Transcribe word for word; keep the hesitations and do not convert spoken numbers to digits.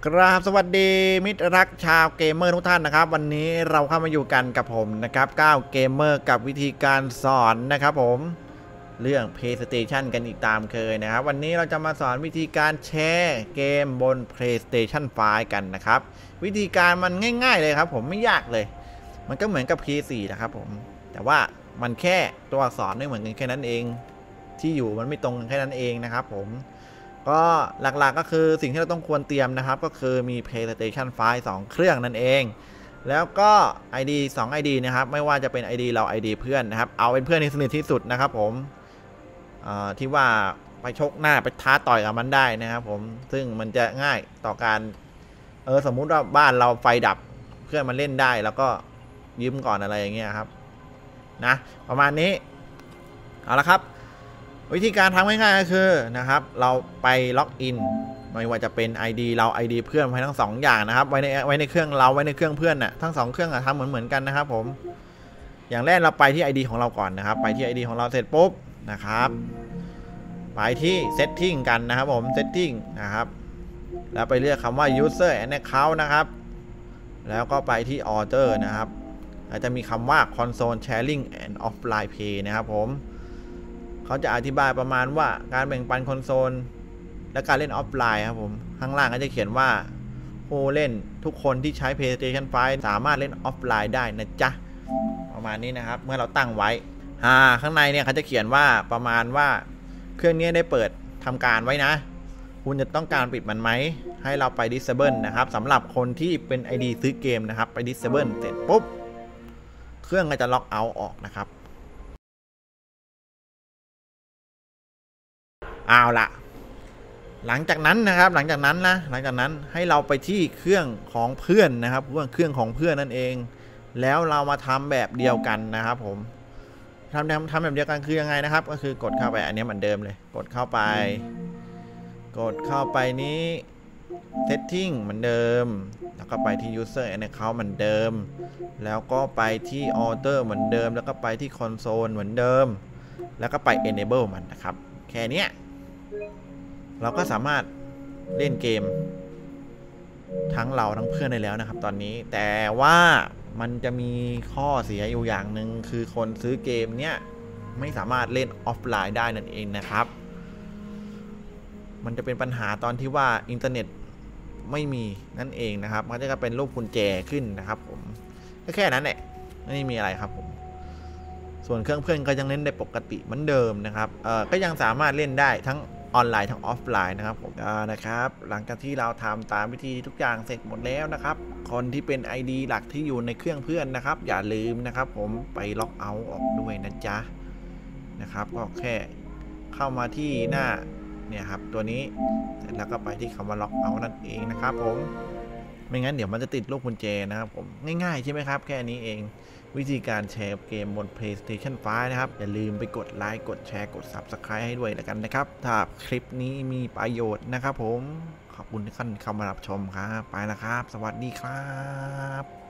ครับสวัสดีมิตรรักชาวเกมเมอร์ทุกท่านนะครับวันนี้เราเข้ามาอยู่กันกับผมนะครับก้าวเกมเมอร์กับวิธีการสอนนะครับผมเรื่อง PlayStation กันอีกตามเคยนะครับวันนี้เราจะมาสอนวิธีการแชร์เกมบน PlayStation ไฟว์ กันนะครับวิธีการมันง่ายๆเลยครับผมไม่ยากเลยมันก็เหมือนกับ พี โฟร์ นะครับผมแต่ว่ามันแค่ตัวอักษรไม่เหมือนกันแค่นั้นเองที่อยู่มันไม่ตรงกันแค่นั้นเองนะครับผมก็หลักๆ ก็คือสิ่งที่เราต้องควรเตรียมนะครับก็คือมี PlayStation ไฟว์ สองเครื่องนั่นเองแล้วก็ ไอ ดี สอง ไอ ดี นะครับไม่ว่าจะเป็น ไอ ดี เรา ไอ ดี เพื่อนนะครับเอาเป็นเพื่อนที่สนิทที่สุดนะครับผมที่ว่าไปชกหน้าไปท้าต่อยกับมันได้นะครับผมซึ่งมันจะง่ายต่อการเออสมมุติว่าบ้านเราไฟดับเพื่อนมันเล่นได้แล้วก็ยืมก่อนอะไรอย่างเงี้ยครับนะประมาณนี้เอาละครับวิธีการทำง่ายๆก็คือนะครับเราไปล็อกอินไม่ว่าจะเป็น ไอ ดี เรา ไอ ดี เพื่อนไว้ทั้งสองอย่างนะครับไว้ในไว้ในเครื่องเราไว้ในเครื่องเพื่อนน่ะทั้งสองเครื่องทำเหมือนเหมือนกันนะครับผมอย่างแรกเราไปที่ ไอ ดี ของเราก่อนนะครับไปที่ ไอ ดี ของเราเสร็จปุ๊บนะครับไปที่ Setting กันนะครับผม Setting นะครับแล้วไปเลือกคำว่า User and Account นะครับแล้วก็ไปที่ Order นะครับแล้วจะมีคำว่า Console Sharing and Offline Play นะครับผมเขาจะอธิบายประมาณว่าการแบ่งปันคอนโซลและการเล่นออฟไลน์ครับผมข้างล่างก็จะเขียนว่าผู้เล่นทุกคนที่ใช้ PlayStation ไฟว์ สามารถเล่นออฟไลน์ได้นะจ๊ะประมาณนี้นะครับเมื่อเราตั้งไว้อ่าข้างในเนี่ยเขาจะเขียนว่าประมาณว่าเครื่องนี้ได้เปิดทำการไว้นะคุณจะต้องการปิดมันไหมให้เราไป Disable นะครับสำหรับคนที่เป็น ไอ ดี ซื้อเกมนะครับไป Disable เสร็จปุ๊บเครื่องก็จะล็อกเอาท์ออกนะครับเอาละหลังจากนั้นนะครับหลังจากนั้นนะหลังจากนั้นให้เราไปที่เครื่องของเพื่อนนะครับเรื่องเครื่องของเพื่อนนั่นเองแล้วเรามาทำแบบเดียวกันนะครับผมทำทำทำแบบเดียวกันคือยังไงนะครับก็คือกดเข้าไปอันนี้เหมือนเดิมเลยกดเข้าไปกดเข้าไปนี้ Setting เหมือนเดิมแล้วก็ไปที่ User and Account เหมือนเดิมแล้วก็ไปที่ Order เหมือนเดิมแล้วก็ไปที่ Console เหมือนเดิมแล้วก็ไป Enable มันนะครับแค่นี้เราก็สามารถเล่นเกมทั้งเราทั้งเพื่อนได้แล้วนะครับตอนนี้แต่ว่ามันจะมีข้อเสียอยู่อย่างหนึ่งคือคนซื้อเกมเนี้ยไม่สามารถเล่นออฟไลน์ได้นั่นเองนะครับมันจะเป็นปัญหาตอนที่ว่าอินเทอร์เน็ตไม่มีนั่นเองนะครับมันจะเป็นรูปกุญแจขึ้นนะครับผมก็แค่นั้นแหละไม่มีอะไรครับผมส่วนเครื่องเพื่อนก็ยังเล่นได้ปกติเหมือนเดิมนะครับเอ่อก็ยังสามารถเล่นได้ทั้งออนไลน์ทั้งออฟไลน์นะครับผมนะครับหลังจากที่เราทำตามวิธีทุกอย่างเสร็จหมดแล้วนะครับคนที่เป็น ไอ ดี หลักที่อยู่ในเครื่องเพื่อนนะครับอย่าลืมนะครับผมไปล็อกเอาท์ออกด้วยนะจ๊ะนะครับก็แค่เข้ามาที่หน้าเนี่ยครับตัวนี้เสร็จแล้วก็ไปที่คำว่าล็อกเอาท์นั่นเองนะครับผมไม่งั้นเดี๋ยวมันจะติดลูกกุญแจนะครับผมง่ายๆใช่ไหมครับแค่นี้เองวิธีการแชร์เกมบน PlayStation ไฟว์ นะครับอย่าลืมไปกดไลค์กดแชร์กด Subscribe ให้ด้วยแล้วกันนะครับถ้าคลิปนี้มีประโยชน์นะครับผมขอบคุณที่ท่านเข้ามารับชมครับไปแล้วครับสวัสดีครับ